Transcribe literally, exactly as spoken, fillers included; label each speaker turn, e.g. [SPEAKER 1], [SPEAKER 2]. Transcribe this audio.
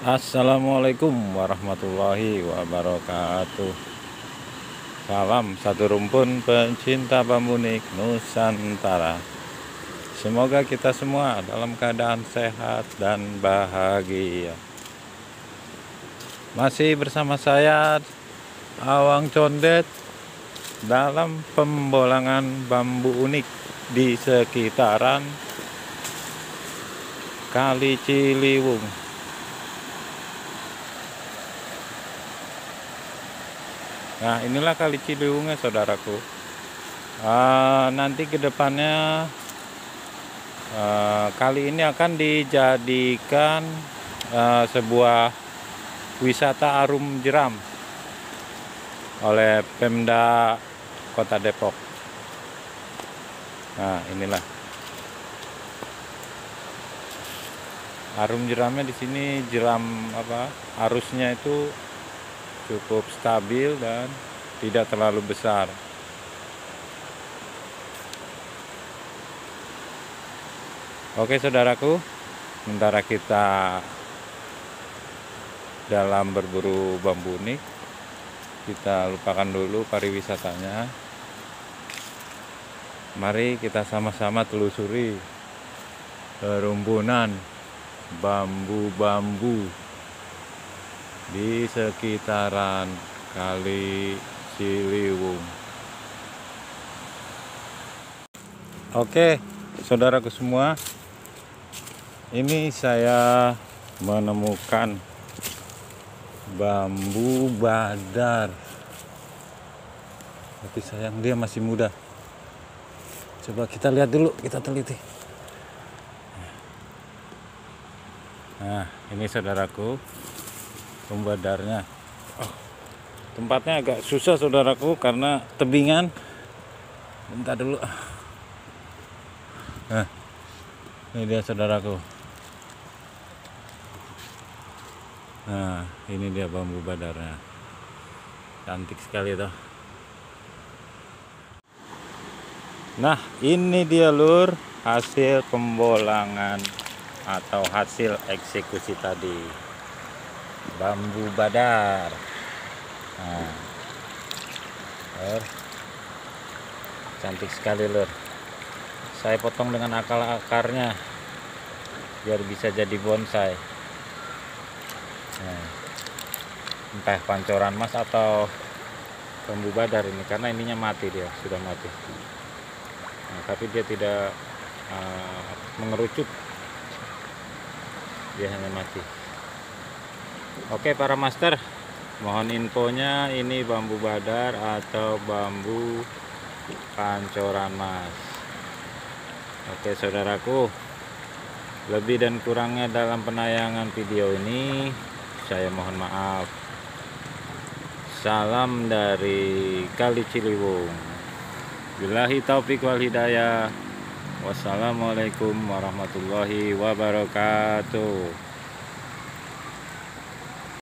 [SPEAKER 1] Assalamualaikum warahmatullahi wabarakatuh. Salam satu rumpun pencinta bambu unik Nusantara. Semoga kita semua dalam keadaan sehat dan bahagia. Masih bersama saya Awang Condet dalam pembolangan bambu unik di sekitaran Kali Ciliwung. Nah, inilah Kali Ciliwungnya, saudaraku. Uh, nanti kedepannya uh, kali ini akan dijadikan uh, sebuah wisata arum jeram oleh Pemda Kota Depok. Nah, inilah arum jeramnya. Di sini jeram apa? Arusnya itu cukup stabil dan tidak terlalu besar. Oke, saudaraku, sementara kita dalam berburu bambu unik, kita lupakan dulu pariwisatanya. Mari kita sama-sama telusuri rumpunan bambu-bambu di sekitaran Kali Ciliwung. Oke, saudaraku semua, ini saya menemukan bambu badar. Tapi sayang dia masih muda. Coba kita lihat dulu, kita teliti. Nah, ini saudaraku, pembadarnya. Oh, tempatnya agak susah, saudaraku, karena tebingan. Bentar dulu. Nah, ini dia, saudaraku. Nah, ini dia bambu badarnya. Cantik sekali tuh. Nah, ini dia, lur, hasil pembolangan atau hasil eksekusi tadi. Bambu badar. Nah, lur, cantik sekali, lur. Saya potong dengan akar-akarnya biar bisa jadi bonsai. Nah, entah pancoran mas atau bambu badar ini, karena ininya mati, dia sudah mati. Nah, tapi dia tidak uh, mengerucut, dia hanya mati. Oke, para master, mohon infonya, ini bambu badar atau bambu pancoran mas. Oke, saudaraku, lebih dan kurangnya dalam penayangan video ini saya mohon maaf. Salam dari Kali Ciliwung. Billahi taufik wal hidayah. Wassalamualaikum warahmatullahi wabarakatuh.